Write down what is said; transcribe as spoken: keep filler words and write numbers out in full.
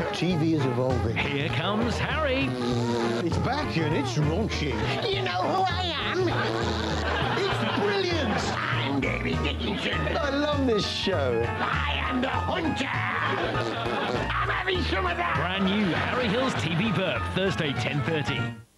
T V is evolving. Here comes Harry. It's back and it's raunchy. You know who I am? It's brilliant. I'm David Dickinson. I love this show. I am the hunter. I'm having some of that. Brand new Harry Hill's T V Burp, Thursday, ten thirty.